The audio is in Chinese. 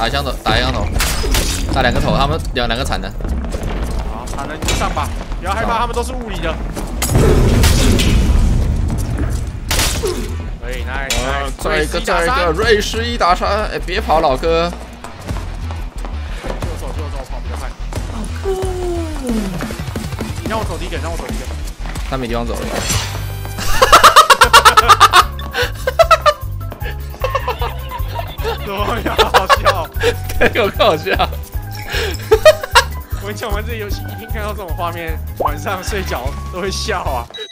打一枪头，打一枪头，打2个头，他们两个残的。 好，残的你就上吧，不要害怕，他们都是物理的。可以，来， 再一个瑞士1打3，哎，别跑，老哥。 就走，跑比较快。你让我走低点，让我走低点。 他没地方走了。 怎么样？好笑， 更好笑。 我跟你讲，玩这游戏一定看到这种画面，晚上睡觉都会笑啊。